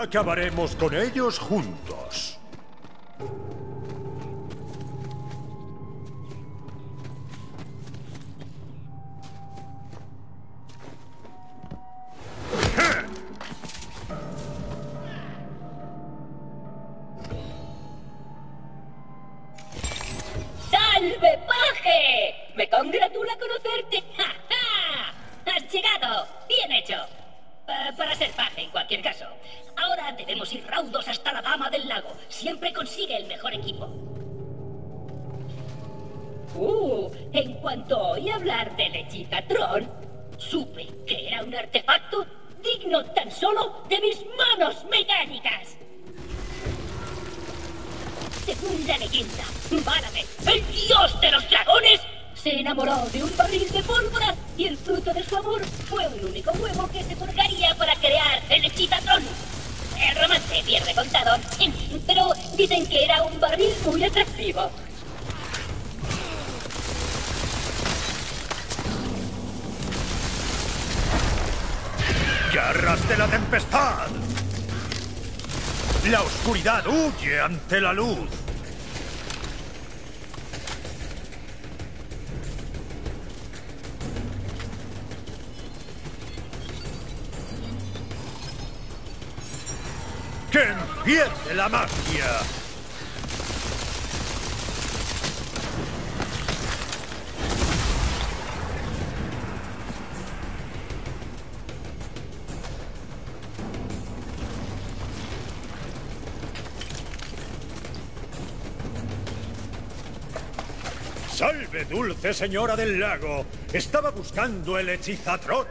Acabaremos con ellos juntos. ¡Salve, paje! ¡Me congratula conocerte! ¡Ja, ja! ¡Has llegado! ¡Bien hecho! Para ser paje, en cualquier caso. Ahora debemos ir raudos hasta la Dama del Lago. Siempre consigue el mejor equipo. En cuanto oí hablar del Hechizatron, supe que era un artefacto digno tan solo de mis manos mecánicas. Según la leyenda, Bálame, el dios de los dragones, se enamoró de un barril de pólvora y el fruto de su amor fue un único huevo que se forjaría para crear el Hechizatron. El romance pierde contado, pero dicen que era un barril muy atractivo. ¡Garras de la tempestad! La oscuridad huye ante la luz. ¡Que empiece la magia! ¡Salve, dulce señora del lago! Estaba buscando el Hechizatron.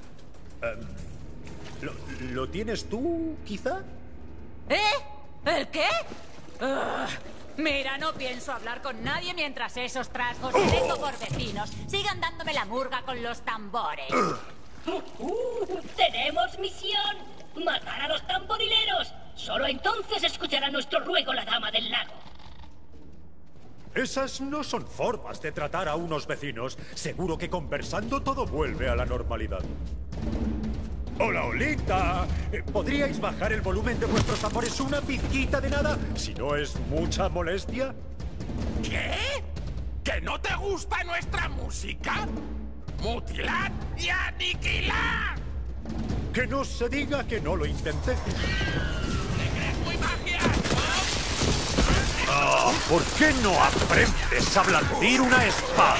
¿Lo tienes tú, quizá? ¿El qué? Mira, no pienso hablar con nadie mientras esos trasgos que tengo por vecinos sigan dándome la murga con los tambores. ¡Tenemos misión! ¡Matar a los tamborileros! Solo entonces escuchará nuestro ruego la Dama del Lago. Esas no son formas de tratar a unos vecinos. Seguro que conversando todo vuelve a la normalidad. ¡Hola, Olita! ¿Podríais bajar el volumen de vuestros tambores una pizquita de nada? Si no es mucha molestia. ¿Qué? ¿Que no te gusta nuestra música? ¡Mutilad y aniquilad! Que no se diga que no lo intenté. ¿Te crees muy magia? Ah, ¿por qué no aprendes a blandir una espada?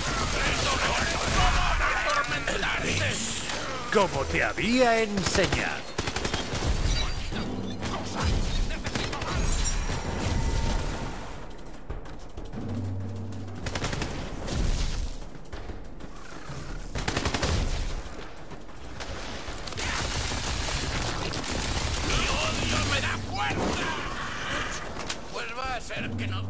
Como te había enseñado. ¡Mi odio me da fuerza! Pues va a ser que no...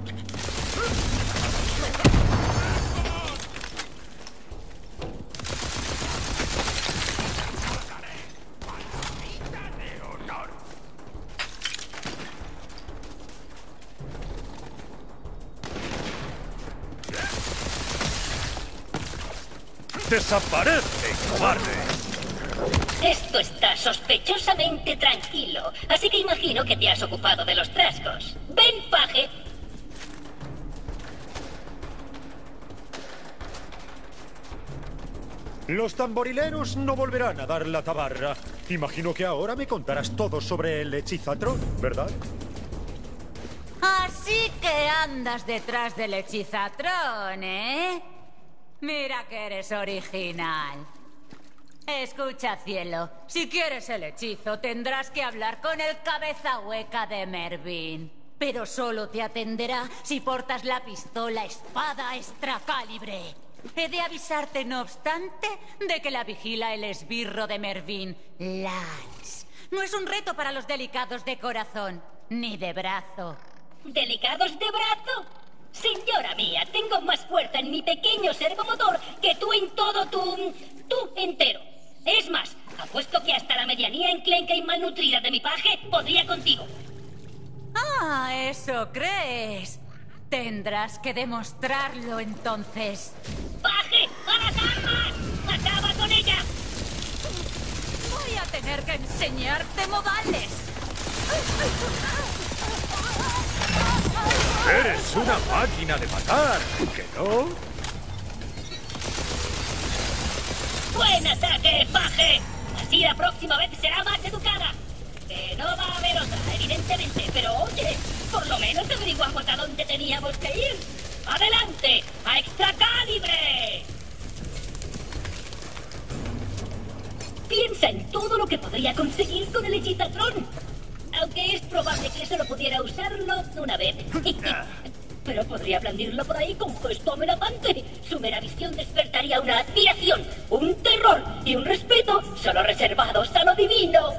¡Desaparece, cobarde! Esto está sospechosamente tranquilo, así que imagino que te has ocupado de los trasgos. ¡Ven, paje! Los tamborileros no volverán a dar la tabarra. Imagino que ahora me contarás todo sobre el Hechizatron, ¿verdad? Así que andas detrás del Hechizatron, ¿eh? Mira que eres original. Escucha, cielo. Si quieres el hechizo, tendrás que hablar con el cabeza hueca de Mervyn. Pero solo te atenderá si portas la pistola espada extracalibre. He de avisarte, no obstante, de que la vigila el esbirro de Mervyn, Lance. No es un reto para los delicados de corazón, ni de brazo. ¿Delicados de brazo? Señora mía, tengo más fuerza en mi pequeño servomotor que tú en todo tú entero. Es más, apuesto que hasta la medianía enclenca y malnutrida de mi paje podría contigo. Ah, ¿eso crees? Tendrás que demostrarlo entonces. ¡Paje! ¡A las armas! ¡Acaba con ella! Voy a tener que enseñarte modales. ¡Eres una máquina de matar! ¿Que no? ¡Buen ataque, paje! Así la próxima vez será más educada. Que no va a haber otra, evidentemente, pero oye, por lo menos averiguamos a dónde teníamos que ir. ¡Adelante! ¡A extra calibre! Piensa en todo lo que podría conseguir con el hechizatrón. Aunque es probable que solo pudiera usarlo una vez. Pero podría blandirlo por ahí con gesto amenazante. Su mera visión despertaría una admiración, un terror y un respeto solo reservados a lo divino.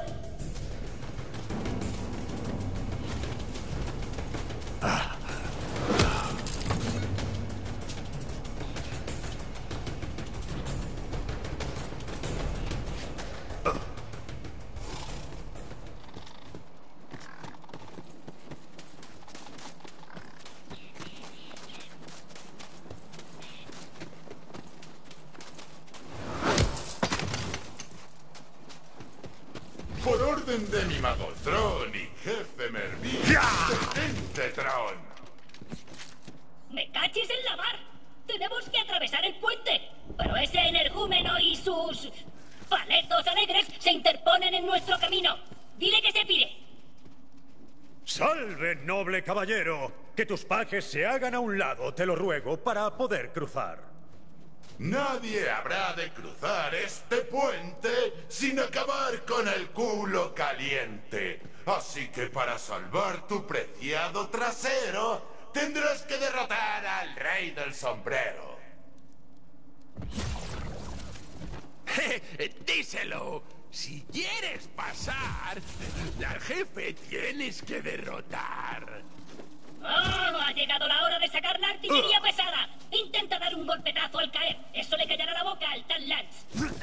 Por orden de mi mago Tron y jefe Mervyn, detente, Tron. ¡Me caches en la mar! ¡Tenemos que atravesar el puente! Pero ese energúmeno y sus paletos alegres se interponen en nuestro camino. ¡Dile que se pire! ¡Salve, noble caballero! Que tus pajes se hagan a un lado, te lo ruego, para poder cruzar. Nadie habrá de cruzar este puente sin acabar con el culo caliente. Así que para salvar tu preciado trasero, tendrás que derrotar al rey del sombrero. Díselo. Si quieres pasar, al jefe tienes que derrotar. ¡Oh! Ha llegado la hora de sacar la artillería pesada. Intenta dar un golpetazo al caer. Eso le callará la boca al Tan Lance.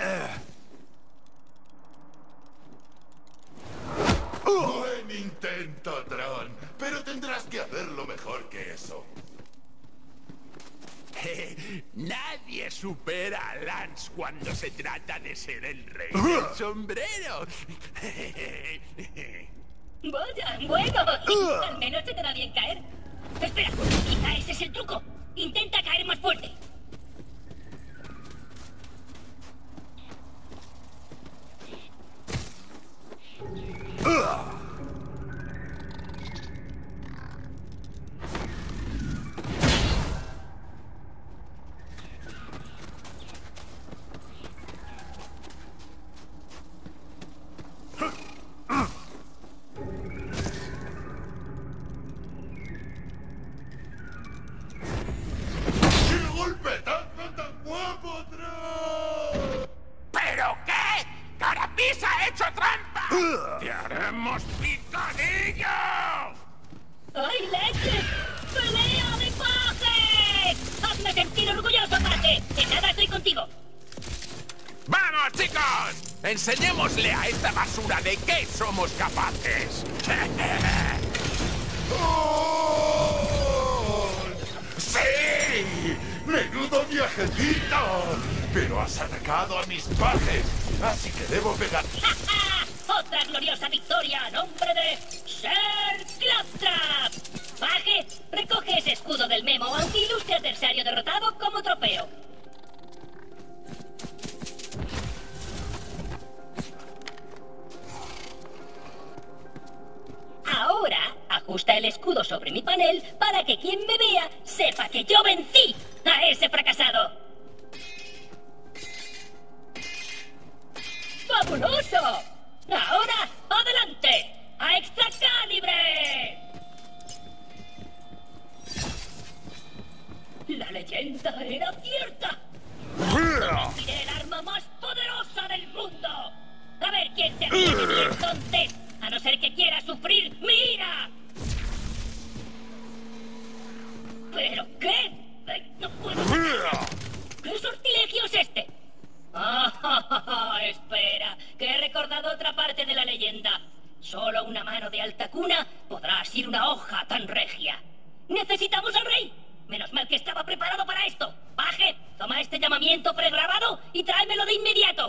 Buen intento, Tron, pero tendrás que hacerlo mejor que eso. Nadie supera a Lance cuando se trata de ser el rey del sombrero. Vaya, bueno, al menos se te da bien caer. Espera, quizá ese es el truco. Intenta caer más fuerte. ¡Qué golpetazo tan guapo, Tron! ¿Pero qué? ¡Carapis ha hecho trampa! ¡Te haremos picadillo! ¡Ay, leche! ¡Pelea de paje! ¡Hazme sentir orgulloso, paje! ¡En nada estoy contigo! ¡Vamos, chicos! Enseñémosle a esta basura de qué somos capaces. ¡Oh! ¡Sí! ¡Menudo viajecito! Pero has atacado a mis pajes, así que debo pegar. ¡Ja, ja! ¡Otra gloriosa victoria a nombre de Ser Claptrap! Paje, recoge ese escudo del Memo a un ilustre adversario derrotado como trofeo. Ahora, ajusta el escudo sobre mi panel para que quien me vea sepa que yo vencí a ese fracasado. ¡Fabuloso! Ahora, adelante, a extra calibre. La leyenda era cierta. Convertiré el arma más poderosa del mundo. A ver quién se ríe de mí entonces. A no ser que quiera sufrir mi ira. ¿Pero qué? No puedo. ¿Qué sortilegio es este? Espera, que he recordado otra parte de la leyenda. Solo una mano de alta cuna podrá asir una hoja tan regia. ¡Necesitamos al rey! Menos mal que estaba preparado para esto. Paje, toma este llamamiento pregrabado y tráemelo de inmediato.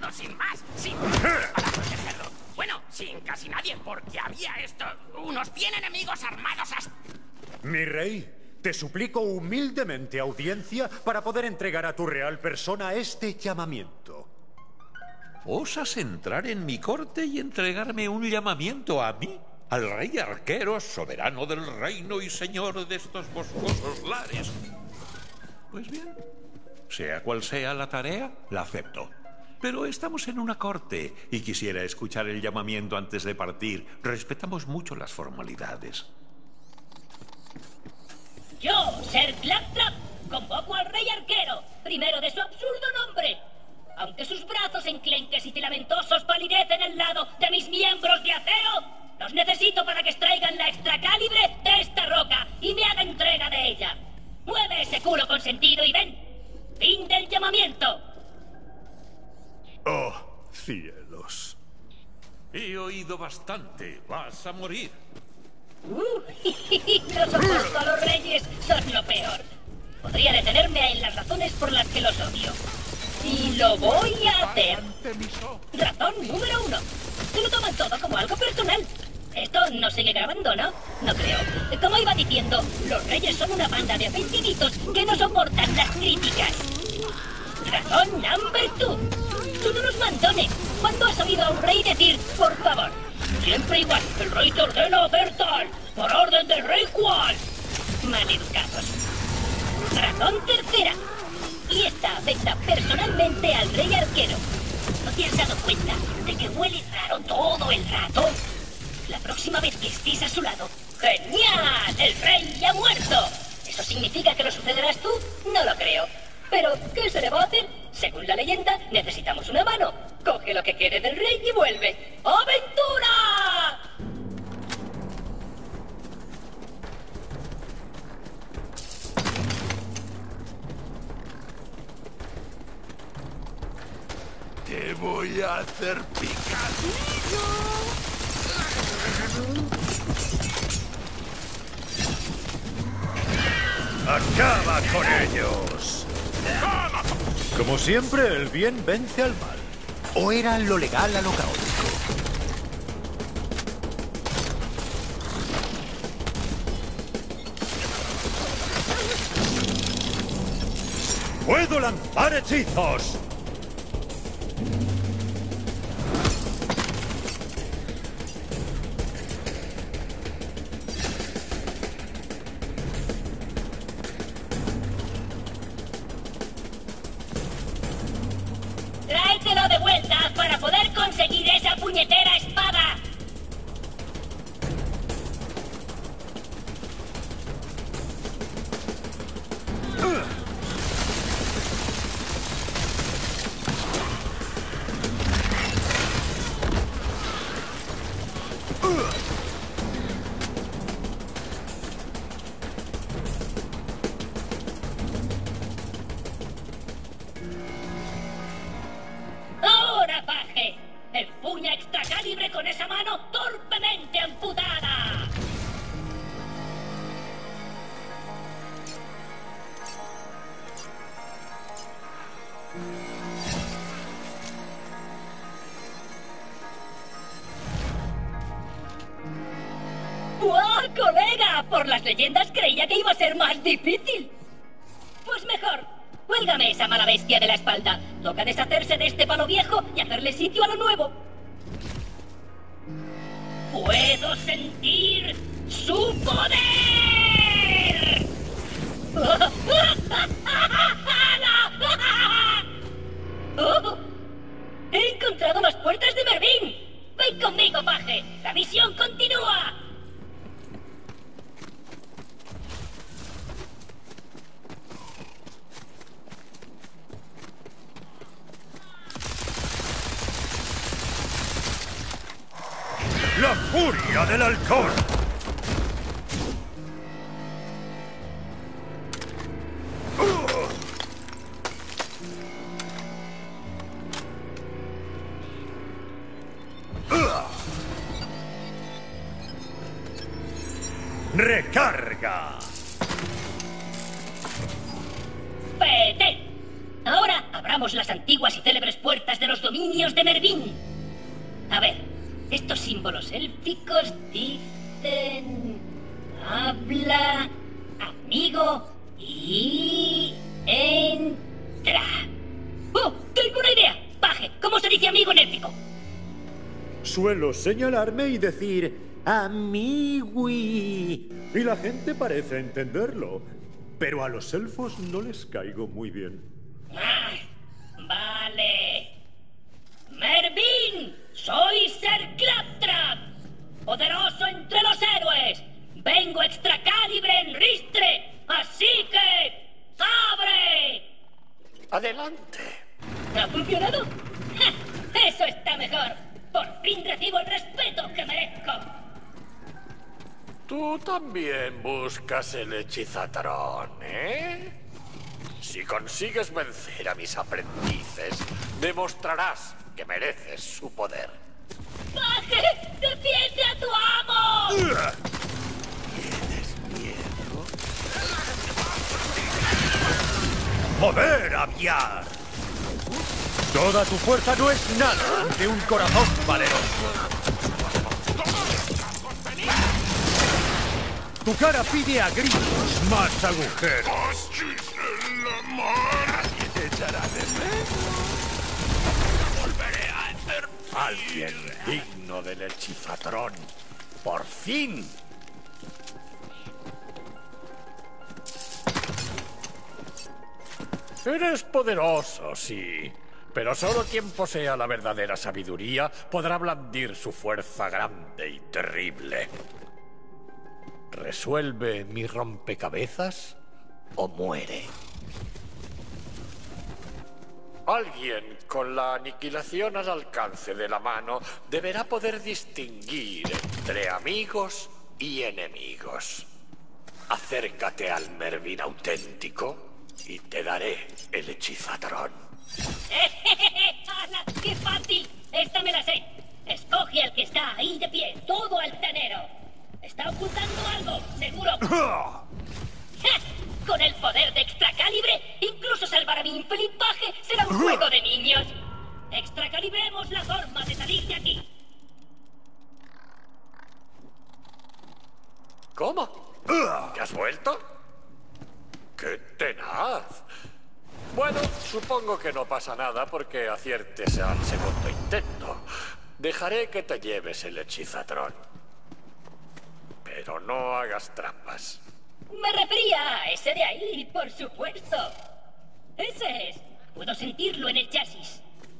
llegado sin más, sin para protegerlo. Bueno, sin casi nadie, porque había unos 100 enemigos armados hasta... Mi rey, te suplico humildemente audiencia para poder entregar a tu real persona este llamamiento. ¿Osas entrar en mi corte y entregarme un llamamiento a mí? Al rey arquero, soberano del reino y señor de estos boscosos lares. Pues bien, sea cual sea la tarea, la acepto. Pero estamos en una corte y quisiera escuchar el llamamiento antes de partir. Respetamos mucho las formalidades. Yo, Ser Claptrap, convoco al rey arquero, primero de su absurdo nombre. Aunque sus brazos enclenques y filamentosos palidecen al lado de mis miembros de acero, los necesito para que extraigan la extracálibre de esta roca y me haga entrega de ella. Mueve ese culo consentido y ven. Fin del llamamiento. Oh, cielos. He oído bastante. Vas a morir. No soporto a los reyes, son lo peor. Podría detenerme en las razones por las que los odio. Y lo voy a hacer. Razón número 1. Se lo toman todo como algo personal. Esto no sigue grabando, ¿no? No creo. Como iba diciendo, los reyes son una banda de ofendiditos que no soportan las críticas. Razón number 2. Son unos mandones. ¿Cuándo has oído a un rey decir, por favor? Siempre igual. El rey te ordena hacer tal. Por orden del rey cual. Maleducados. Razón tercera. Y esta afecta personalmente al rey arquero. ¿No te has dado cuenta de que huele raro todo el rato? La próxima vez que estés a su lado... ¡Genial! ¡El rey ha muerto! ¿Eso significa que lo sucederás tú? No lo creo. Pero, ¿qué se le va a hacer? Según la leyenda, necesitamos una mano. Coge lo que quede del rey y vuelve. ¡Aventura! Te voy a hacer picadillo. ¡Acaba con ellos! Como siempre, el bien vence al mal. ¿O era lo legal a lo caótico? ¡Puedo lanzar hechizos! Tráetelo de vuelta para poder conseguir esa puñetera espada. ¡Ahora, paje! ¡Empuña extracalibre con esa mano torpemente amputada! ¡Guau, colega! Por las leyendas creía que iba a ser más difícil. Pues mejor, cuélgame esa mala bestia de la espalda. Toca deshacerse de este palo viejo y hacerle sitio a lo nuevo. ¡Puedo sentir su poder! ¡Oh! ¡He encontrado las puertas de Mervyn! ¡Ven conmigo, paje! ¡La misión continúa! ¡La furia del halcón! ¡Recarga! ¡Vete! Ahora abramos abramos las antiguas y célebres puertas de los dominios de Mervyn. A ver, estos símbolos élficos dicen... habla, amigo y... entra. ¡Oh! ¡Tengo una idea! Paje, ¿cómo se dice amigo en élfico? Suelo señalarme y decir amigui. Y la gente parece entenderlo. Pero a los elfos no les caigo muy bien. Ah, vale. Mervyn, soy Ser Claptrap, poderoso entre los héroes. Vengo Extracalibre en Ristre, así que... ¡abre! Adelante. ¿Ha funcionado? ¡Ja! ¡Eso está mejor! ¡Por fin recibo el respeto que merezco! Tú también buscas el hechizatrón, ¿eh? Si consigues vencer a mis aprendices, demostrarás que mereces su poder. ¡Paje! ¡Defiende a tu amo! ¿Tienes miedo? ¡Poder aviar! Toda tu fuerza no es nada ante un corazón valeroso. Tu cara pide a gritos más agujeros. Nadie te echará de menos. Volveré a hacer Alguien digno del hechizatrón. ¡Por fin! Eres poderoso, sí. Pero solo quien posea la verdadera sabiduría podrá blandir su fuerza grande y terrible. ¿Resuelve mi rompecabezas o muere? Alguien con la aniquilación al alcance de la mano deberá poder distinguir entre amigos y enemigos. Acércate al Mervyn auténtico y te daré el hechizatrón. ¡Hala! ¡Qué fácil! Esta me la sé. Escoge al que está ahí de pie, todo altanero. Está ocultando algo, seguro. ¡Ja! Con el poder de Extracalibre, incluso salvar a mi infeliz paje será un juego de niños. Extracalibremos la forma de salir de aquí. ¿Cómo? ¿Te has vuelto? ¡Qué tenaz! Bueno, supongo que no pasa nada porque aciertes al segundo intento. Dejaré que te lleves el hechizatrón. Pero no hagas trampas. Me refería a ese de ahí, por supuesto. Ese es. Puedo sentirlo en el chasis.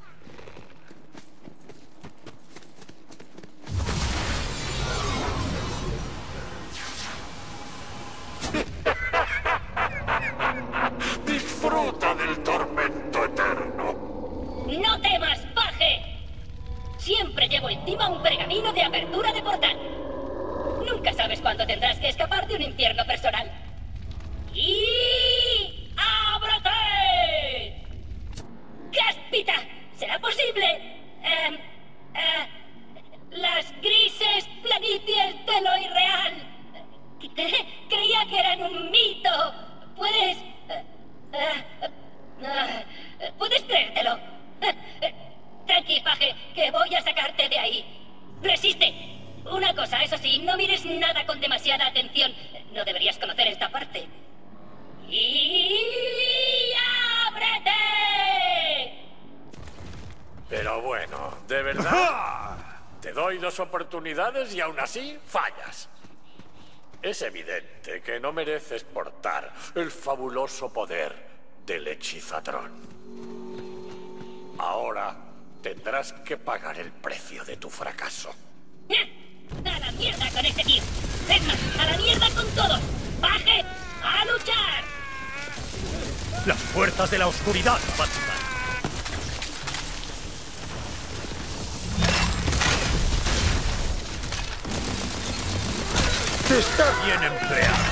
Disfruta del tormento eterno. ¡No temas, paje! Siempre llevo encima un pergamino de apertura de portal. Nunca sabes cuándo tendrás que escapar de un infierno personal. ¡Y... ábrete! ¡Cáspita! ¿Será posible? Las grises planicies de lo irreal. Creía que eran un mito. Puedes... puedes creértelo. Tranqui, paje, que voy a sacarte de ahí. Resiste. Una cosa, eso sí, no mires nada con demasiada atención. No deberías conocer esta parte. ¡Y ábrete! Pero bueno, ¿de verdad? Te doy 2 oportunidades y aún así fallas. Es evidente que no mereces portar el fabuloso poder del hechizatrón. Ahora tendrás que pagar el precio de tu fracaso. ¡A la mierda con este tío! ¡Es más, a la mierda con todos! ¡Paje! ¡A luchar! Las fuerzas de la oscuridad, Batman. Está bien empleado.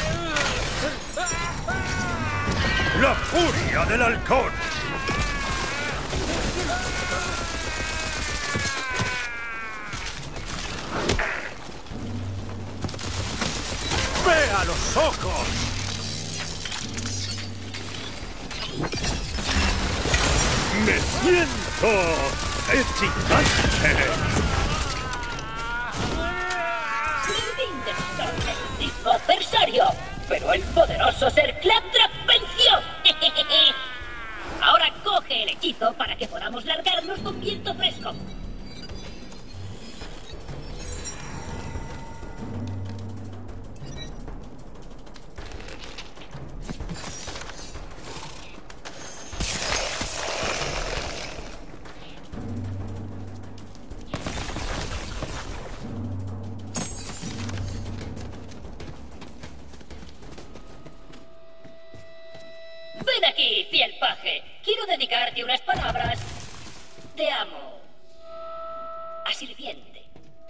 La furia del halcón. ¡Ve a los ojos! hechizo excitante. Fin de nuestro técnico adversario, pero el poderoso Ser Claptrap venció. Ahora coge el hechizo para que podamos largarnos con viento fresco. Ven aquí, fiel paje. Quiero dedicarte unas palabras. Te amo. A sirviente.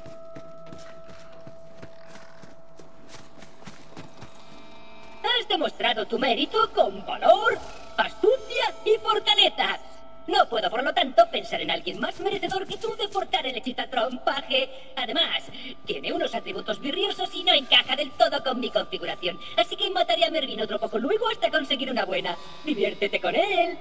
Has demostrado tu mérito con valor, astucia y fortaleza. No puedo, por lo tanto, pensar en alguien más merecedor que tú de portar el hechizatrón, paje. Además, tiene unos atributos virriosos y no encaja del todo con mi configuración. Así que mataré a Mervin otro poco luego hasta conseguir una buena. Diviértete con él.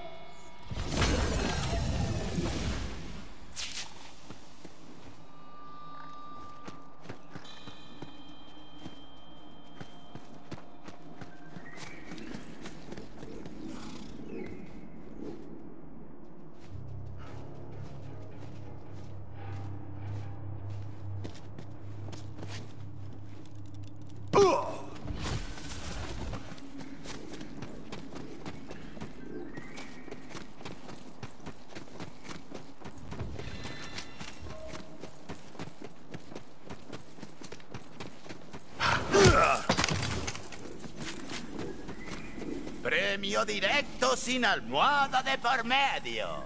Premio directo sin almohada de por medio.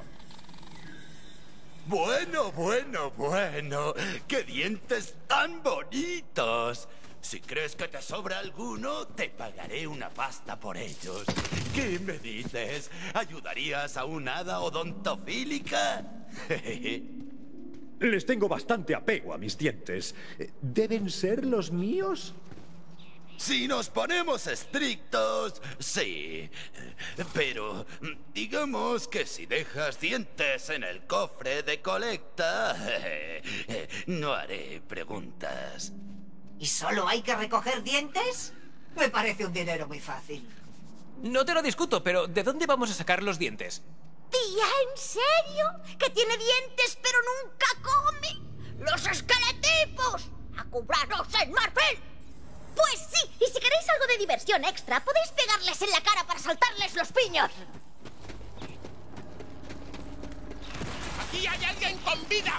Bueno, bueno, bueno. ¡Qué dientes tan bonitos! Si crees que te sobra alguno, te pagaré una pasta por ellos. ¿Qué me dices? ¿Ayudarías a una hada odontofílica? Les tengo bastante apego a mis dientes. ¿Deben ser los míos? Si nos ponemos estrictos, sí. Pero digamos que si dejas dientes en el cofre de colecta, no haré preguntas. ¿Y solo hay que recoger dientes? Me parece un dinero muy fácil. No te lo discuto, pero ¿de dónde vamos a sacar los dientes? Tía, ¿en serio? ¿Que tiene dientes pero nunca come? ¡Los esqueletipos! ¡A cobrarnos en marfil! Pues sí, y si queréis algo de diversión extra, podéis pegarles en la cara para saltarles los piños. ¡Aquí hay alguien con vida!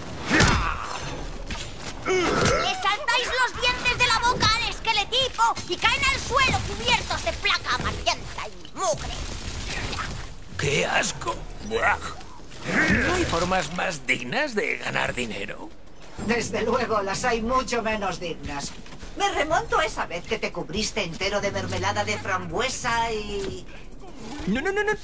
Le saltáis los dientes de la boca al esqueletipo y caen al suelo cubiertos de placa amarillenta y mugre. ¡Qué asco! ¡Buah! ¿No hay formas más dignas de ganar dinero? Desde luego, las hay mucho menos dignas. Me remonto a esa vez que te cubriste entero de mermelada de frambuesa y... No.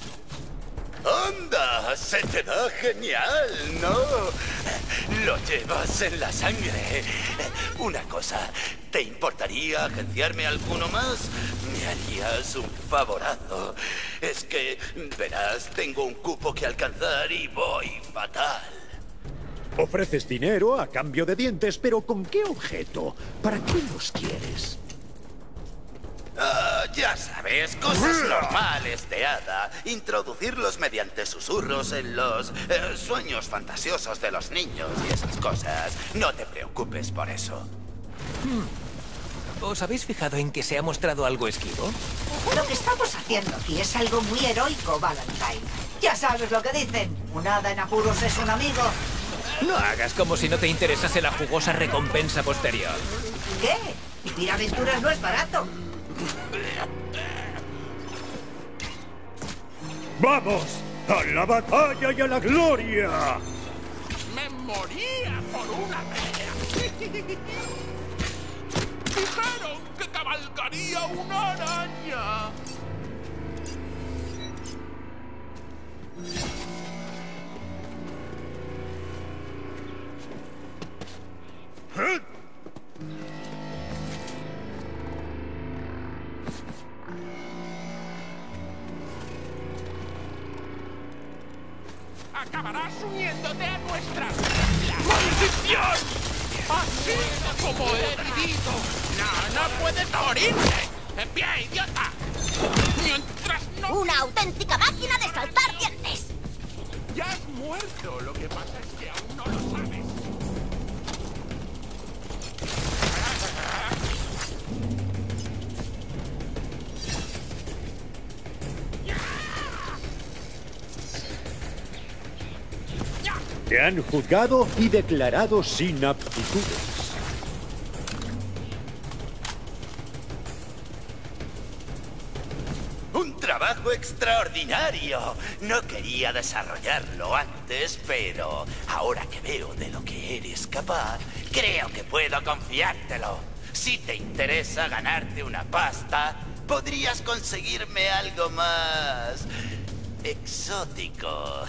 ¡Anda! Se te da genial, ¿no? Lo llevas en la sangre. Una cosa, ¿te importaría agenciarme alguno más? Me harías un favorazo. Es que, verás, tengo un cupo que alcanzar y voy fatal. Ofreces dinero a cambio de dientes, pero ¿con qué objeto? ¿Para qué los quieres? Ya sabes, cosas normales de hada. Introducirlos mediante susurros en los sueños fantasiosos de los niños y esas cosas. No te preocupes por eso. ¿Os habéis fijado en que se ha mostrado algo esquivo? Lo que estamos haciendo aquí es algo muy heroico, Valentine. Ya sabes lo que dicen. Un hada en apuros es un amigo. No hagas como si no te interesase la jugosa recompensa posterior. ¿Qué? Vivir aventuras no es barato. ¡Vamos! ¡A la batalla y a la gloria! ¡Me moría por una vez! ¡Dijeron que cabalgaría una araña! ¡Acabarás ¡Como herido! ¡No puedes morirte! ¡En pie, idiota! ¡Mientras no... ¡Una auténtica máquina de saltar dientes! ¡Ya has muerto! Lo que pasa es que aún no lo sabes. Te han juzgado y declarado sin aptitudes. ¡Un trabajo extraordinario! No quería desarrollarlo antes, pero ahora que veo de lo que eres capaz, creo que puedo confiártelo. Si te interesa ganarte una pasta, podrías conseguirme algo más... exótico.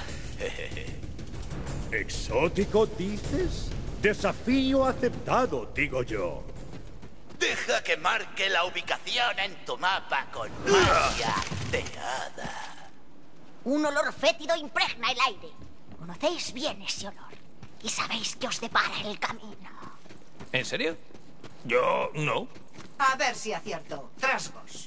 ¿Exótico, dices? Desafío aceptado, digo yo. Deja que marque la ubicación en tu mapa con magia de hada. Un olor fétido impregna el aire. Conocéis bien ese olor y sabéis que os depara el camino. ¿En serio? Yo no. A ver si acierto. Trasgos.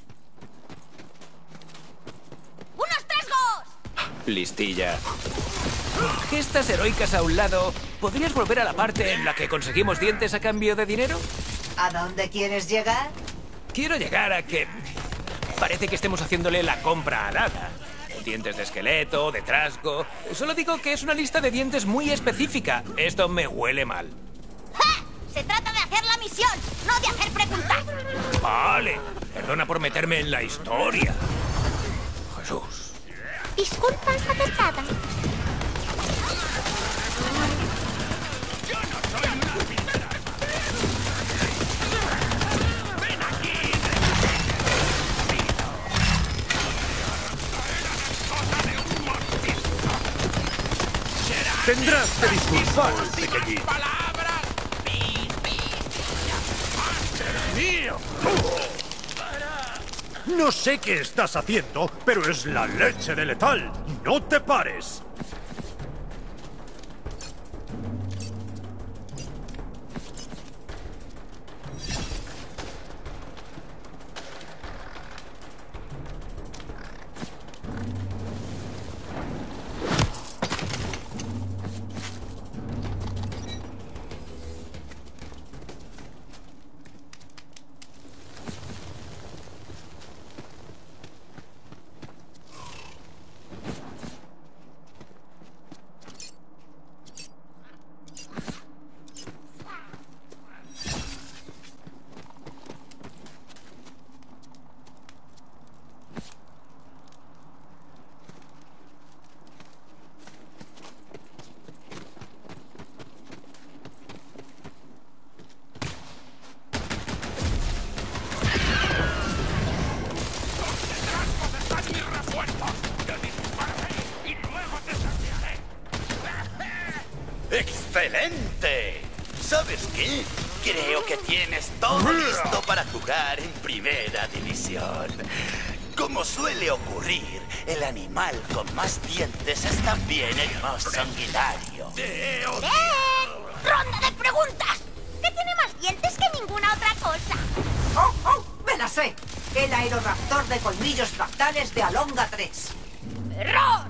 ¡Unos trasgos! Listilla. Gestas heroicas a un lado, ¿podrías volver a la parte en la que conseguimos dientes a cambio de dinero? ¿A dónde quieres llegar? Quiero llegar a que... parece que estemos haciéndole la compra al hada. Dientes de esqueleto, de trasgo... Solo digo que es una lista de dientes muy específica. Esto me huele mal. ¡Ja! Se trata de hacer la misión, no de hacer preguntas. Vale. Perdona por meterme en la historia. Jesús. Disculpas acertadas. Tendrás que disculpar, pequeñín. No sé qué estás haciendo, pero es la leche de letal. ¡No te pares! ¡Excelente! ¿Sabes qué? Creo que tienes todo listo para jugar en Primera División. Como suele ocurrir, el animal con más dientes es también el más sanguinario. ¡Bien! ¡Ronda de preguntas! ¿Qué tiene más dientes que ninguna otra cosa? ¡Oh, oh! ¡Me la sé! El aeroraptor de colmillos fractales de Alonga 3. ¡Error!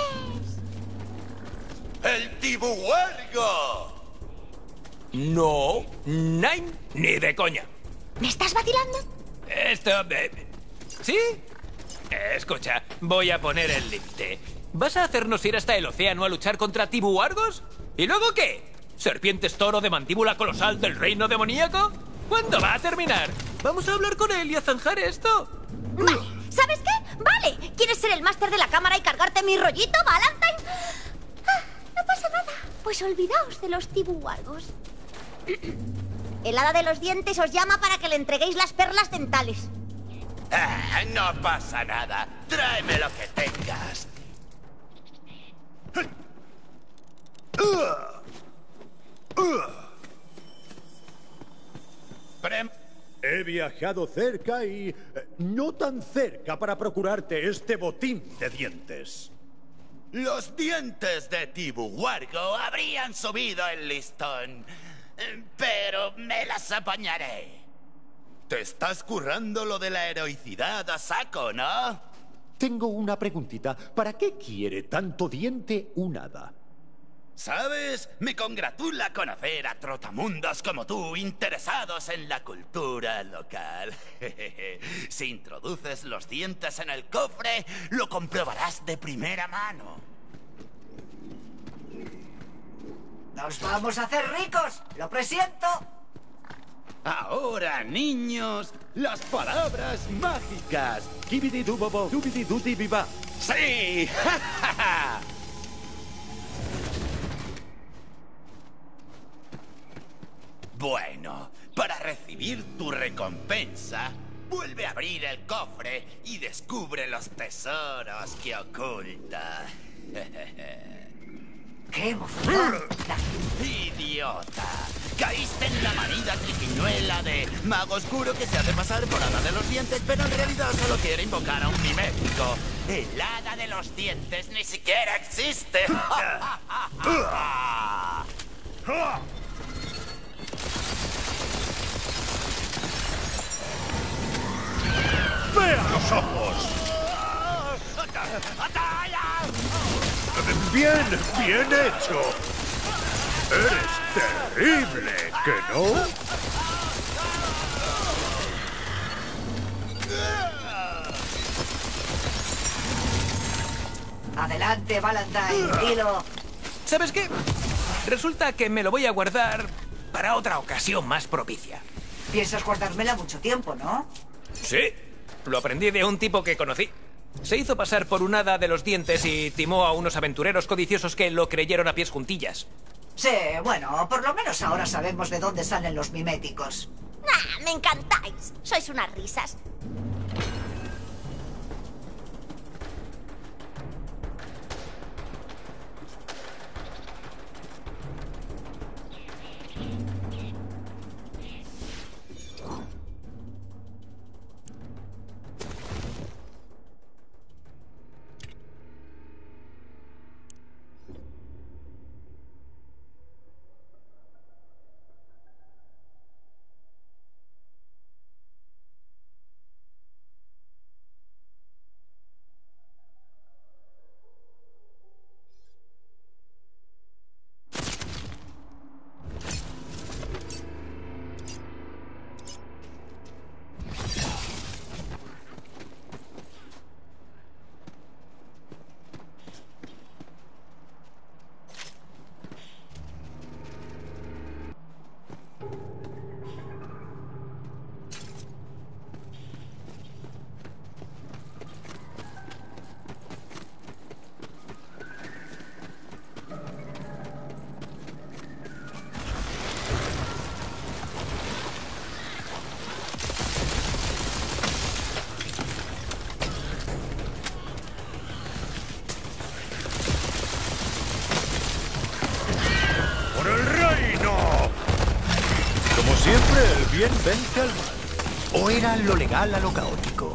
¡El tibuhuargo! No, nine, ni de coña. ¿Me estás vacilando? Esto... ¿sí? Escucha, voy a poner el límite. ¿Vas a hacernos ir hasta el océano a luchar contra tibuhuargos? ¿Y luego qué? ¿Serpientes toro de mandíbula colosal del reino demoníaco? ¿Cuándo va a terminar? Vamos a hablar con él y a zanjar esto. Vale, ¿sabes qué? Vale, ¿quieres ser el máster de la cámara y cargarte mi rollito, Valentine? No pasa nada, pues olvidaos de los tibuhuargos. El hada de los dientes os llama para que le entreguéis las perlas dentales. Ah, no pasa nada. Tráeme lo que tengas. He viajado cerca y no tan cerca para procurarte este botín de dientes. Los dientes de tibuhuargo habrían subido el listón. pero me las apañaré. Te estás currando lo de la heroicidad a saco, ¿no? Tengo una preguntita. ¿Para qué quiere tanto diente un hada? ¿Sabes? Me congratula conocer a trotamundos como tú interesados en la cultura local. Si introduces los dientes en el cofre, lo comprobarás de primera mano. ¡Nos vamos a hacer ricos! ¡Lo presiento! Ahora, niños, las palabras mágicas. Kibidi-dubobo, dubidi-dudi-biba. ¡Sí! Bueno, para recibir tu recompensa, vuelve a abrir el cofre y descubre los tesoros que oculta. ¡Qué emoción! ¡Idiota! Caíste en la manida triquiñuela de mago oscuro que se hace pasar por hada de los dientes, pero en realidad solo quiere invocar a un mimético. El hada de los dientes ni siquiera existe. ¡Vea los ojos! Bien, bien hecho. Eres terrible, ¿que no? Adelante, Valentine, dilo. ¿Sabes qué? Resulta que me lo voy a guardar para otra ocasión más propicia. Piensas guardármela mucho tiempo, ¿no? Sí, lo aprendí de un tipo que conocí. Se hizo pasar por un hada de los dientes y timó a unos aventureros codiciosos que lo creyeron a pies juntillas. Sí, bueno, por lo menos ahora sabemos de dónde salen los miméticos. ¡Ah, me encantáis! Sois unas risas. Siempre el bien vence al mal. ¿O era lo legal a lo caótico?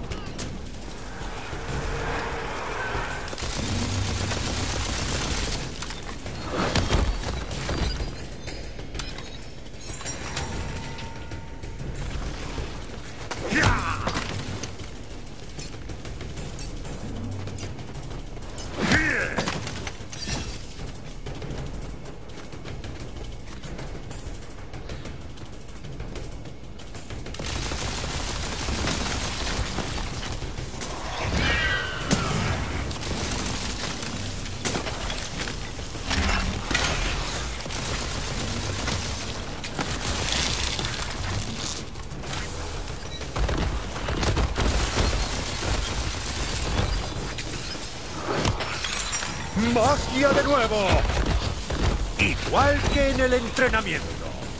¡Magia de nuevo! Igual que en el entrenamiento.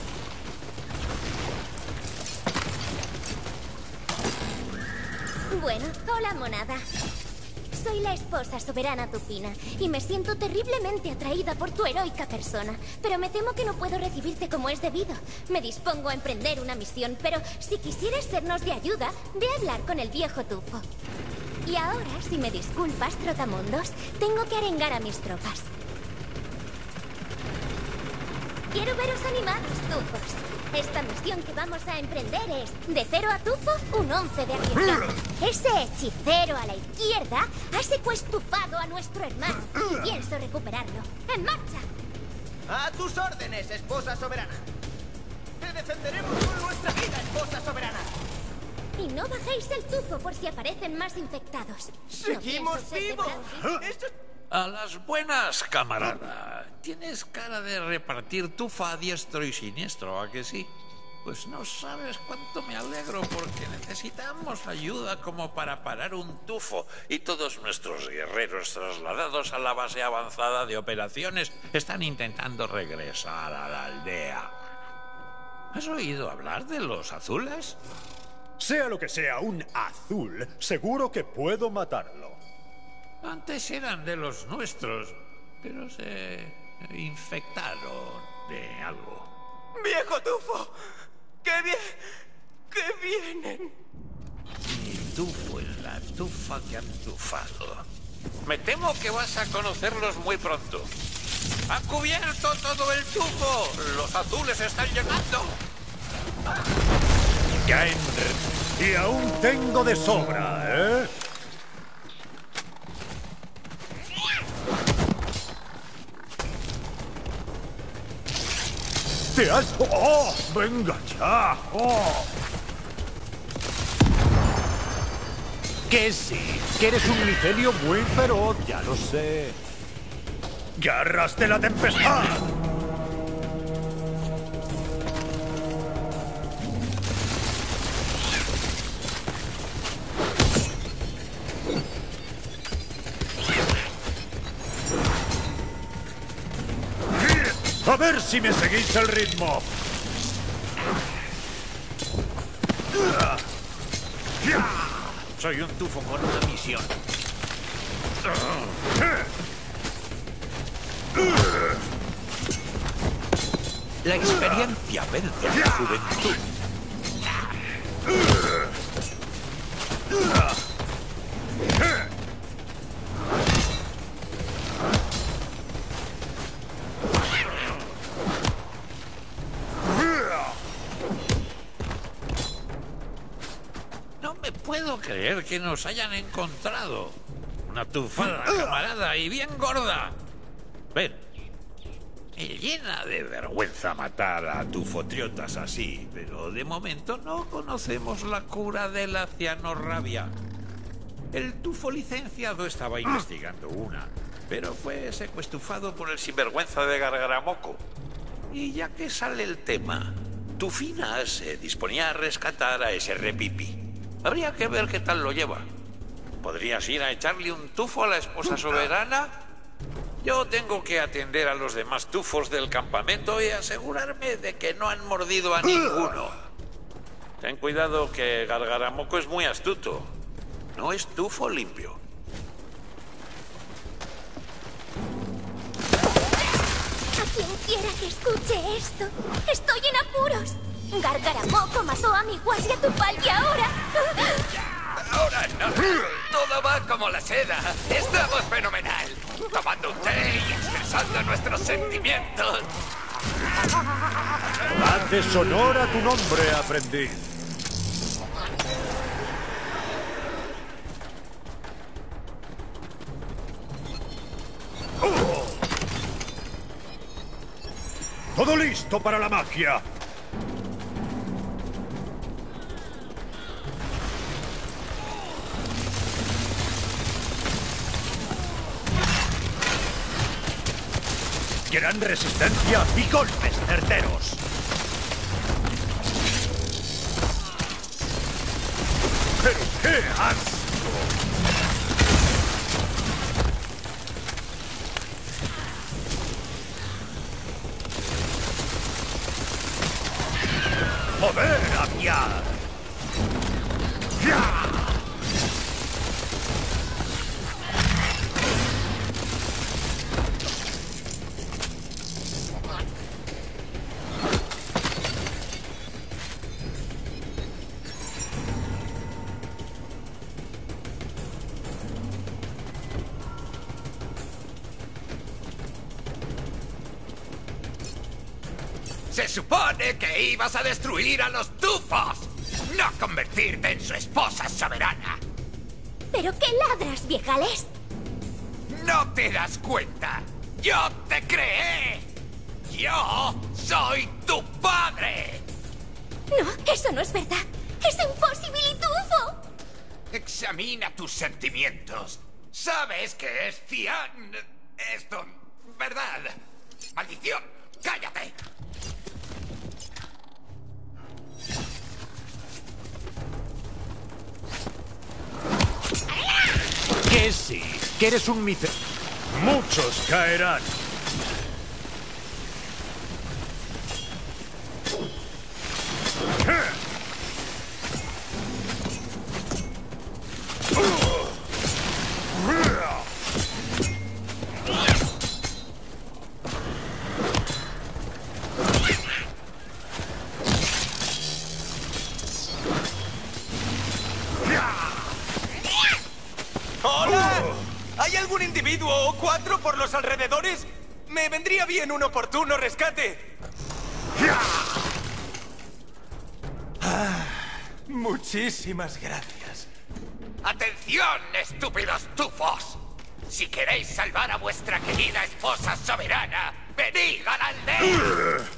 Bueno, hola, monada. Soy la esposa soberana Tupina y me siento terriblemente atraída por tu heroica persona. Pero me temo que no puedo recibirte como es debido. Me dispongo a emprender una misión, pero si quisieras sernos de ayuda, ve a hablar con el viejo tufo. Y ahora, si me disculpas, trotamundos, tengo que arengar a mis tropas. Quiero veros animados, tufos. Esta misión que vamos a emprender es de 0 a tufo, un 11 de arriesgado. Ese hechicero a la izquierda ha secuestrado a nuestro hermano. Pienso recuperarlo. ¡En marcha! A tus órdenes, esposa soberana. Te defenderemos con nuestra vida, esposa soberana. Y no bajéis el tufo por si aparecen más infectados. ¡Seguimos vivos! A las buenas, camarada. Tienes cara de repartir tufa a diestro y siniestro, ¿a que sí? Pues no sabes cuánto me alegro porque necesitamos ayuda como para parar un tufo y todos nuestros guerreros trasladados a la base avanzada de operaciones están intentando regresar a la aldea. ¿Has oído hablar de los azules? Sea lo que sea un azul, seguro que puedo matarlo. Antes eran de los nuestros, pero se infectaron de algo. ¡Viejo tufo! ¡Qué bien! ¡Qué vienen! Mi tufo en la tufa que han tufado. Me temo que vas a conocerlos muy pronto. ¡Ha cubierto todo el tufo! ¡Los azules están llegando! Ya entré. Y aún tengo de sobra, ¿eh? ¡Te has... ¡Oh! ¡Venga ya! ¡Oh! Que sí, que eres un micelio muy feroz, ya lo sé. ¡Garras de la tempestad! A ver si me seguís el ritmo. Soy un tufo con una misión. La experiencia vence a la juventud. No me puedo creer que nos hayan encontrado. Una tufada, camarada, y bien gorda. Ven. Me llena de vergüenza matar a tufotriotas así, pero de momento no conocemos la cura de la cianorrabia. El tufo licenciado estaba investigando una, pero fue secuestrado por el sinvergüenza de Gargaramoco. Y ya que sale el tema, Tufina se disponía a rescatar a ese repipi. Habría que ver qué tal lo lleva. ¿Podrías ir a echarle un tufo a la esposa soberana? Yo tengo que atender a los demás tufos del campamento y asegurarme de que no han mordido a ninguno. Ten cuidado que Gargaramoco es muy astuto. No es tufo limpio. A quien quiera que escuche esto, estoy en apuros. Gargaramoco mató a mi guardia Tupal y ahora... Ahora no. Todo va como la seda. Estamos fenomenal. Tomando un té y expresando nuestros sentimientos. Haces honor a tu nombre, aprendiz. ¡Todo listo para la magia! Gran resistencia y golpes certeros. ¡Pero qué asco! ¡Poder aviar! ¡Ya! Se supone que ibas a destruir a los tufos, no convertirte en su esposa soberana. ¿Pero qué ladras, viejales? ¿No te das cuenta? ¡Yo te creé! ¡Yo soy tu padre! No, eso no es verdad. ¡Es imposible, Tufo! Examina tus sentimientos. Sabes que es esto, ¿verdad? ¡Maldición! ¡Cállate! Que sí, que eres un miser... Muchos caerán. ¡Hola! ¿Hay algún individuo o 4 por los alrededores? Me vendría bien un oportuno rescate. Muchísimas gracias. ¡Atención, estúpidos tufos! Si queréis salvar a vuestra querida esposa soberana, venid a la aldea.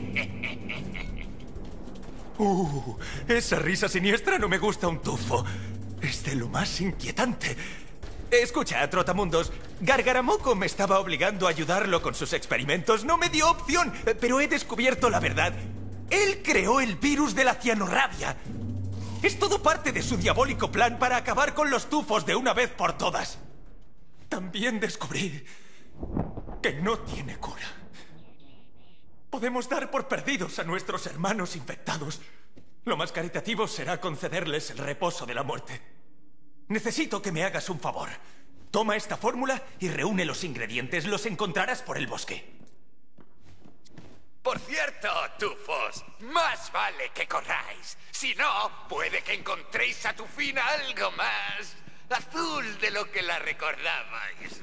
Esa risa siniestra no me gusta un tufo. Es de lo más inquietante. Escucha, Trotamundos, Gargaramoco me estaba obligando a ayudarlo con sus experimentos. No me dio opción, pero he descubierto la verdad. Él creó el virus de la cianorrabia. Es todo parte de su diabólico plan para acabar con los tufos de una vez por todas. También descubrí que no tiene cura. Podemos dar por perdidos a nuestros hermanos infectados. Lo más caritativo será concederles el reposo de la muerte. Necesito que me hagas un favor. Toma esta fórmula y reúne los ingredientes. Los encontrarás por el bosque. Por cierto, tufos, más vale que corráis. Si no, puede que encontréis a tu Fina algo más azul de lo que la recordabais.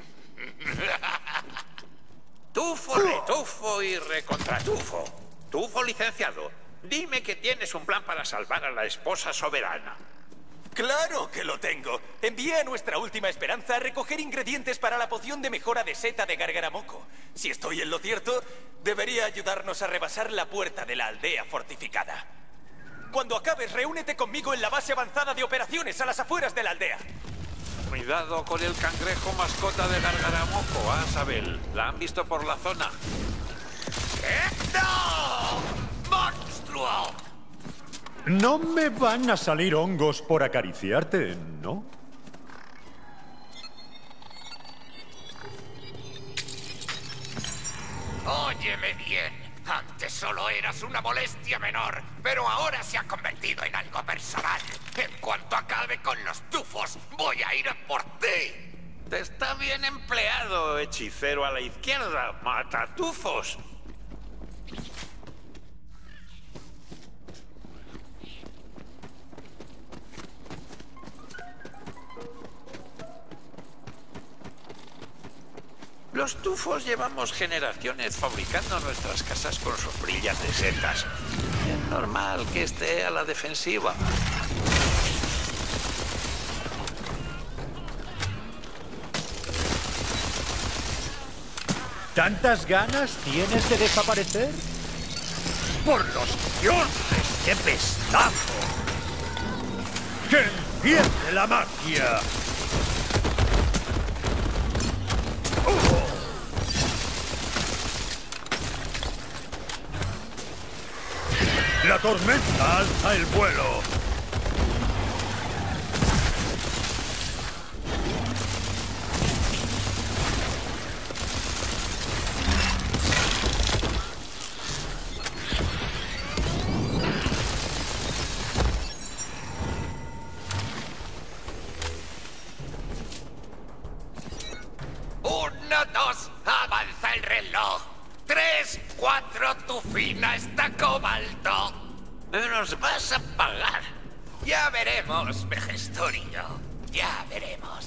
Tufo, retufo y recontratufo. Tufo licenciado, dime que tienes un plan para salvar a la esposa soberana. ¡Claro que lo tengo! Envié a nuestra última esperanza a recoger ingredientes para la poción de mejora de seta de Gargaramoco. Si estoy en lo cierto, debería ayudarnos a rebasar la puerta de la aldea fortificada. Cuando acabes, reúnete conmigo en la base avanzada de operaciones a las afueras de la aldea. Cuidado con el cangrejo mascota de Gargaramoco, Asabel. ¿La han visto por la zona? ¡No! ¡Monstruo! No me van a salir hongos por acariciarte, ¿no? Óyeme bien. Antes solo eras una molestia menor, pero ahora se ha convertido en algo personal. En cuanto acabe con los tufos, voy a ir a por ti. Te está bien empleado, hechicero a la izquierda. Matatufos. Los tufos llevamos generaciones fabricando nuestras casas con sombrillas de setas. Es normal que esté a la defensiva. ¿Tantas ganas tienes de desaparecer? ¡Por los dioses de pestazo! ¡Que empiece la magia! ¡La tormenta alza el vuelo! ¡Uno, dos! ¡Avanza el reloj! 3, 4, tu Fina está cobalto. Nos vas a pagar. Ya veremos, Vejestorio. Ya veremos.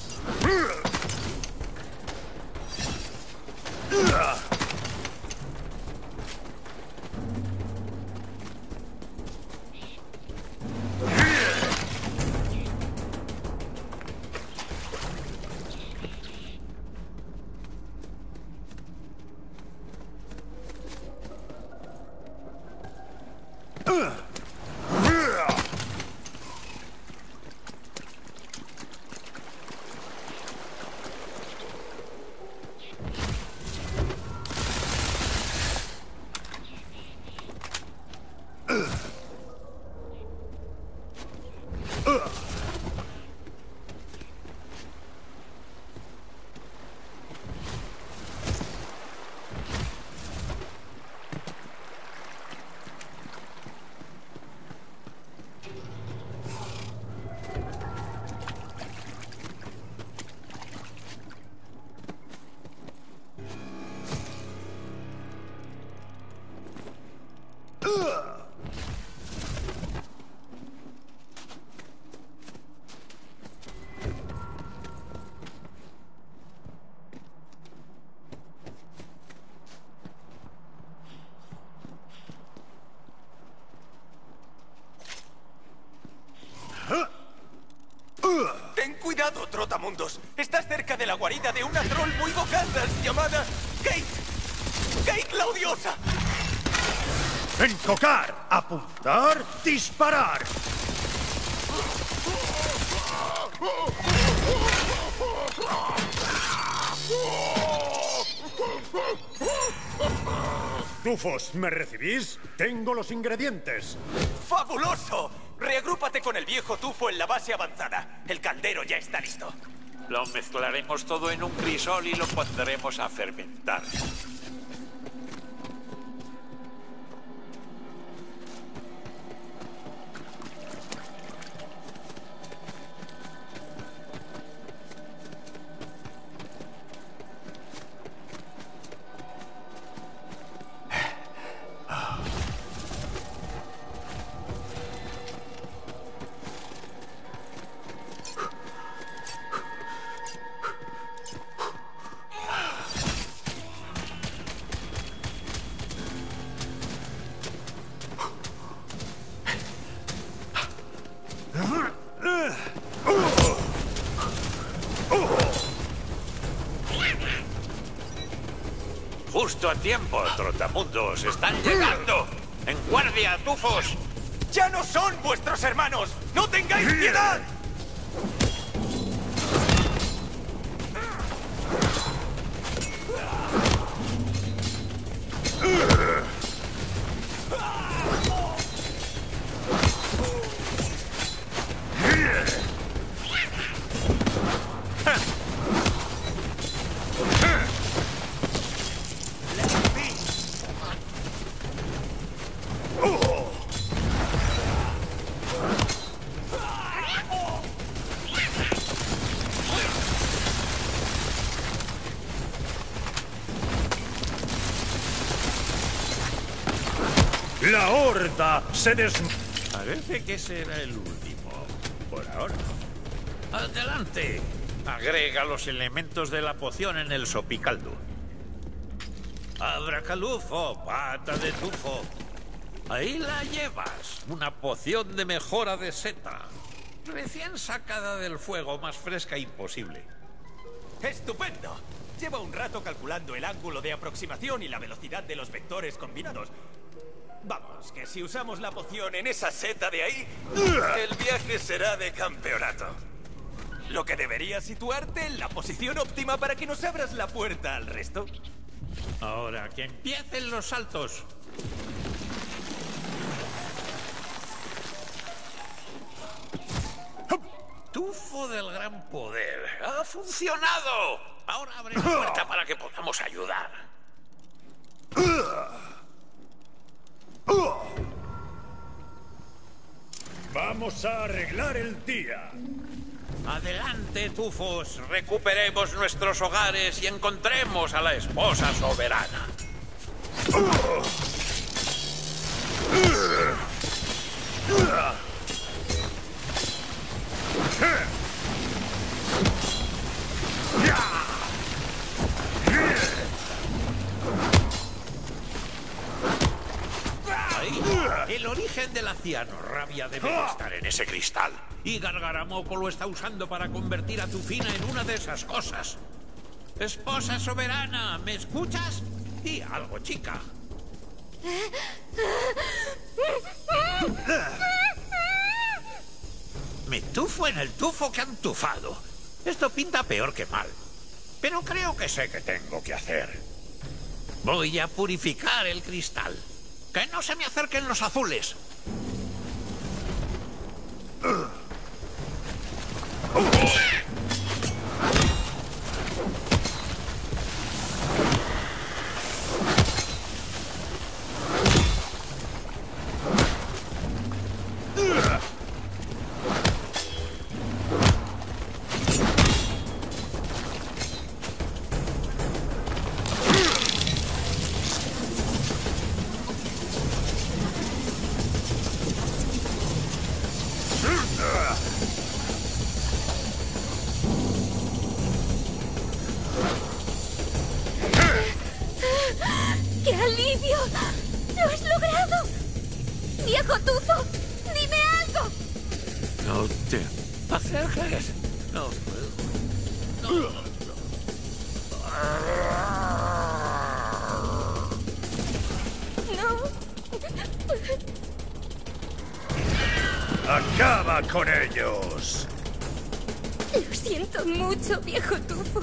Ten cuidado, Trotamundos. Estás cerca de la guarida de una troll muy bocazas llamada Kate. ¡Kate la odiosa! Encocar, apuntar, disparar. Tufos, ¿me recibís? Tengo los ingredientes. ¡Fabuloso! Reagrúpate con el viejo tufo en la base avanzada. El caldero ya está listo. Lo mezclaremos todo en un crisol y lo pondremos a fermentar. Justo a tiempo, Trotamundos. ¡Están llegando! ¡En guardia, tufos! ¡Ya no son vuestros hermanos! ¡No tengáis piedad! ¡La horda se Parece que será el último. Por ahora. ¡Adelante! Agrega los elementos de la poción en el sopicaldo. Abracalufo, pata de tufo. Ahí la llevas. Una poción de mejora de seta. Recién sacada del fuego, más fresca imposible. ¡Estupendo! Llevo un rato calculando el ángulo de aproximación y la velocidad de los vectores combinados. Vamos, que si usamos la poción en esa seta de ahí, el viaje será de campeonato. Lo que debería situarte en la posición óptima para que nos abras la puerta al resto. Ahora, que empiecen los saltos. Tufo del gran poder. ¡Ha funcionado! Ahora abre la puerta para que podamos ayudar. Vamos a arreglar el día. Adelante, tufos. Recuperemos nuestros hogares y encontremos a la esposa soberana. Ahí, el origen de la cianorrabia debe de estar en ese cristal. Y Gargaramoco lo está usando para convertir a Tufina en una de esas cosas. Esposa soberana, ¿me escuchas? Di algo, chica. en el tufo que han tufado. Esto pinta peor que mal. Pero creo que sé qué tengo que hacer. Voy a purificar el cristal. ¡Que no se me acerquen los azules! ¡Qué alivio! ¡Lo has logrado! ¡Viejo tufo! ¡Dime algo! No te acerques. No puedo. ¡Acaba con ellos! Lo siento mucho, viejo tufo.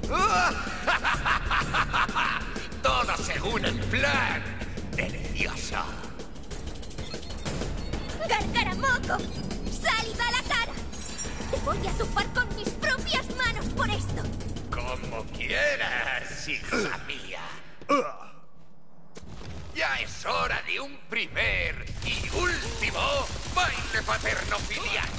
Todo según el plan. ¡Delicioso! ¡Gargaramoco! ¡Sal y da la cara! Te voy a tufar con mis propias manos por esto. Como quieras, hija mía. Ya es hora de un primer y último baile paterno-filial.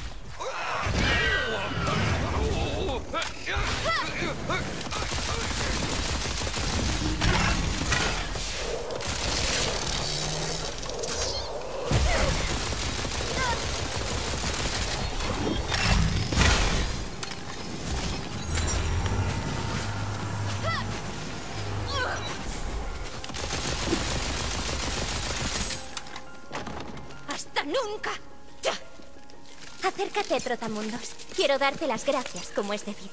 ¡Hasta nunca! Acércate, Trotamundos. Quiero darte las gracias como es debido.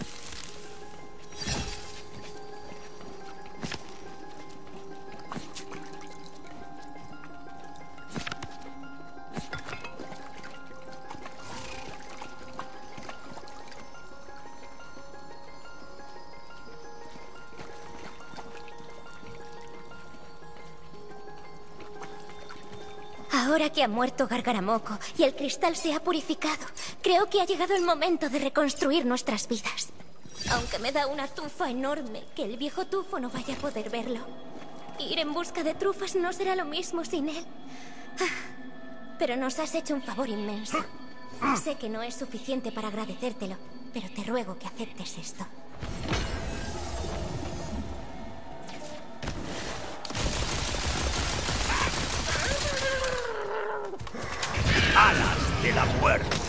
Ahora que ha muerto Gargaramoco y el cristal se ha purificado, creo que ha llegado el momento de reconstruir nuestras vidas. Aunque me da una tufa enorme que el viejo tufo no vaya a poder verlo. Ir en busca de trufas no será lo mismo sin él. Pero nos has hecho un favor inmenso. Sé que no es suficiente para agradecértelo, pero te ruego que aceptes esto. ¡Alas de la muerte!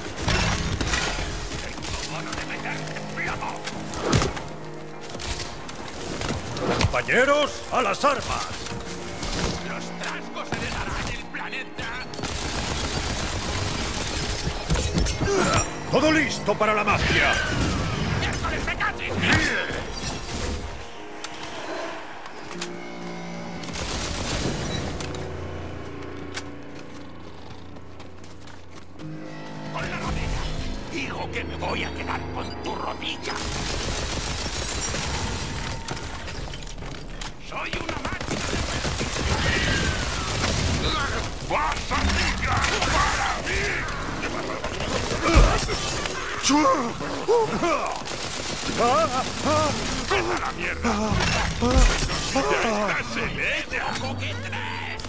¡Compañeros, a las armas! Los trasgos heredarán el planeta. ¡Todo listo para la magia! ¡Miércoles de Catrin! Con la rodilla. Digo que me voy a quedar con tu rodilla. Soy una máquina de ¡vas a brillar para mí! ¡Vete a la mierda! ¡Ya estás en ella! ¡Que tres!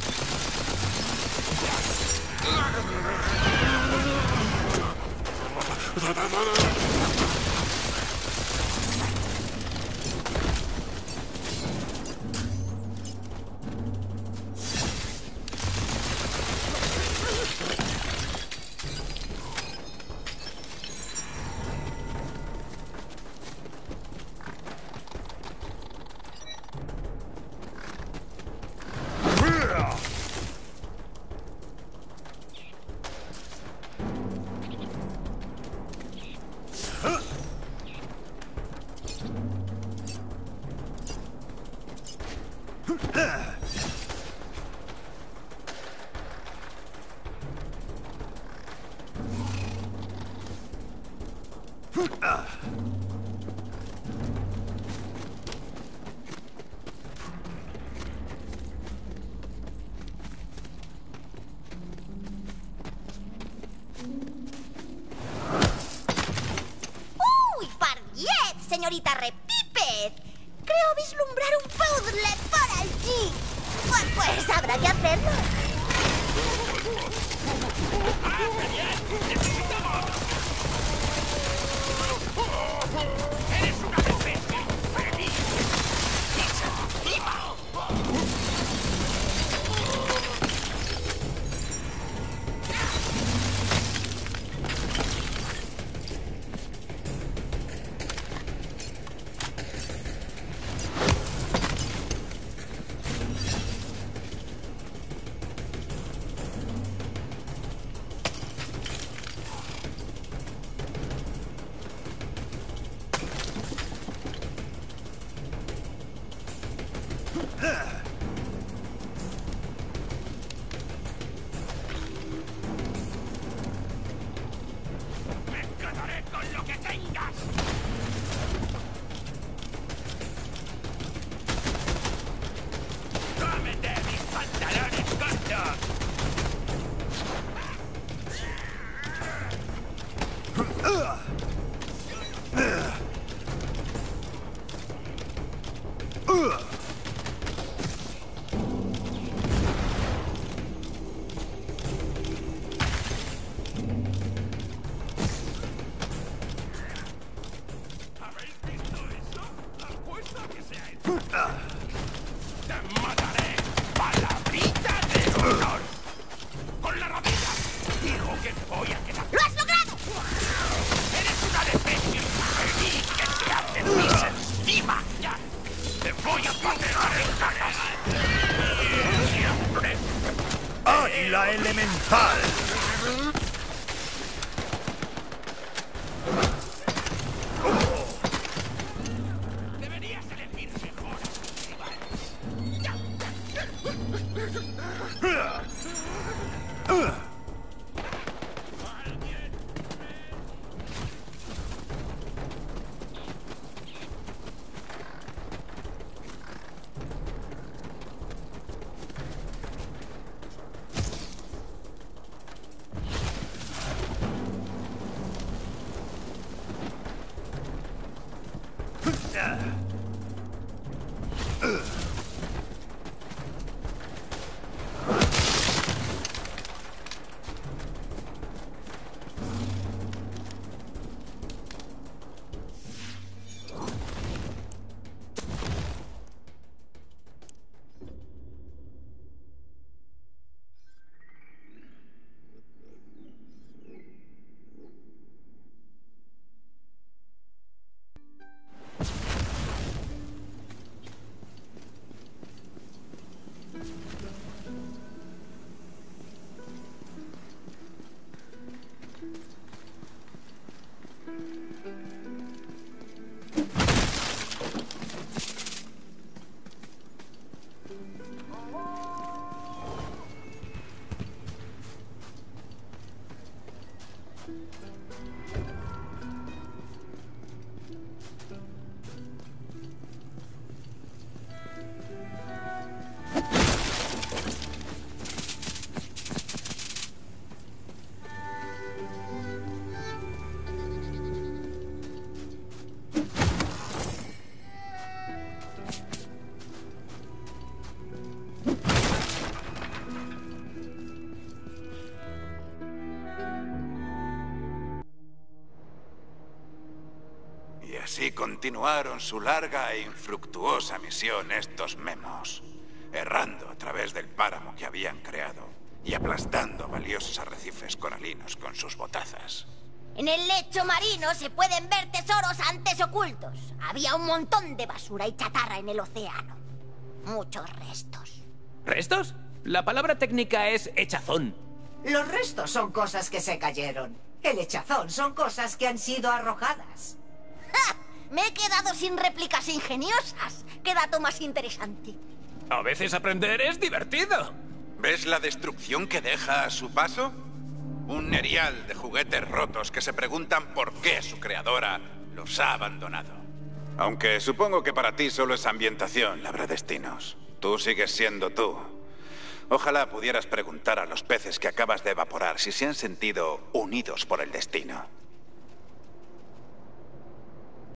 ¡Uy, par 10, señorita Repiped! Creo vislumbrar un puzzle por allí. Pues habrá que hacerlo. ¡Eres una defensa! ¡Feliz! ¡Viva! ¡Me quedaré con lo que tengas! ¡Cómete mis pantalones cortos! ¿Habéis visto eso? Apuesto a que sea eso. ¡Te mataré! ¡Palabrita de honor! ¡Con la rodilla! Digo que voy a quedar. ¡Lo has logrado! ¡Eres una defensa! ¡Feliz que se hacen mis encima! ¡Ya! ¡Te voy a patear en cajas! ¡Siempre! ¡Águila elemental! Deberías elegir mejor. Y así continuaron su larga e infructuosa misión estos memos, errando a través del páramo que habían creado y aplastando valiosos arrecifes coralinos con sus botazas. En el lecho marino se pueden ver tesoros antes ocultos. Había un montón de basura y chatarra en el océano. Muchos restos. ¿Restos? La palabra técnica es hechazón. Los restos son cosas que se cayeron. El hechazón son cosas que han sido arrojadas. ¡Ja! Me he quedado sin réplicas ingeniosas. ¡Qué dato más interesante! A veces aprender es divertido. ¿Ves la destrucción que deja a su paso? Un erial de juguetes rotos que se preguntan por qué su creadora los ha abandonado. Aunque supongo que para ti solo es ambientación, labradestinos. Tú sigues siendo tú. Ojalá pudieras preguntar a los peces que acabas de evaporar si se han sentido unidos por el destino.